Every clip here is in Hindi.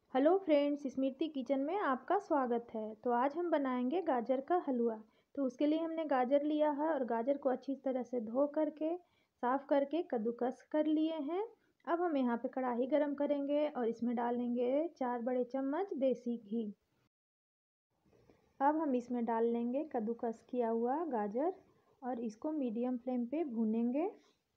हेलो फ्रेंड्स, स्मृति किचन में आपका स्वागत है। तो आज हम बनाएंगे गाजर का हलवा। तो उसके लिए हमने गाजर लिया है और गाजर को अच्छी तरह से धो करके साफ़ करके कद्दूकस कर लिए हैं। अब हम यहाँ पे कढ़ाई गरम करेंगे और इसमें डालेंगे 4 बड़े चम्मच देसी घी। अब हम इसमें डाल लेंगे कद्दूकस किया हुआ गाजर और इसको मीडियम फ्लेम पे भूनेंगे।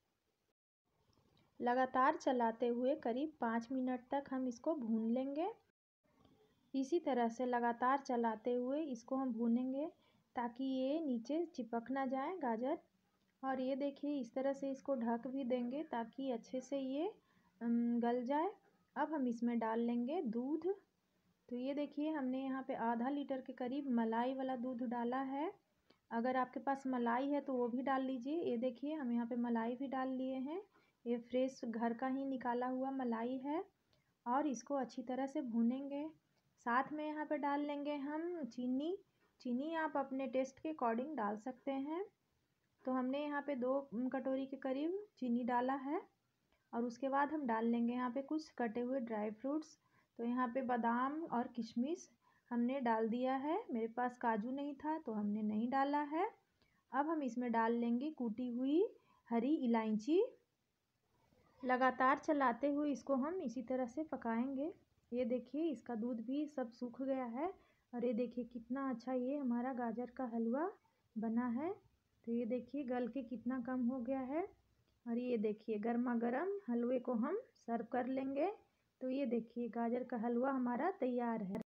लगातार चलाते हुए करीब 5 मिनट तक हम इसको भून लेंगे। इसी तरह से लगातार चलाते हुए इसको हम भूनेंगे ताकि ये नीचे चिपक ना जाए गाजर। और ये देखिए इस तरह से इसको ढक भी देंगे ताकि अच्छे से ये गल जाए। अब हम इसमें डाल लेंगे दूध। तो ये देखिए हमने यहाँ पे आधा लीटर के करीब मलाई वाला दूध डाला है। अगर आपके पास मलाई है तो वो भी डाल लीजिए। ये देखिए हम यहाँ पे मलाई भी डाल लिए हैं। ये फ्रेश घर का ही निकाला हुआ मलाई है। और इसको अच्छी तरह से भूनेंगे। साथ में यहाँ पे डाल लेंगे हम चीनी आप अपने टेस्ट के अकॉर्डिंग डाल सकते हैं। तो हमने यहाँ पे 2 कटोरी के करीब चीनी डाला है। और उसके बाद हम डाल लेंगे यहाँ पे कुछ कटे हुए ड्राई फ्रूट्स। तो यहाँ पे बादाम और किशमिश हमने डाल दिया है। मेरे पास काजू नहीं था तो हमने नहीं डाला है। अब हम इसमें डाल लेंगे कूटी हुई हरी इलायची। लगातार चलाते हुए इसको हम इसी तरह से पकाएंगे। ये देखिए इसका दूध भी सब सूख गया है। और ये देखिए कितना अच्छा ये हमारा गाजर का हलवा बना है। तो ये देखिए गल के कितना कम हो गया है। और ये देखिए गर्मा गर्म हलवे को हम सर्व कर लेंगे। तो ये देखिए गाजर का हलवा हमारा तैयार है।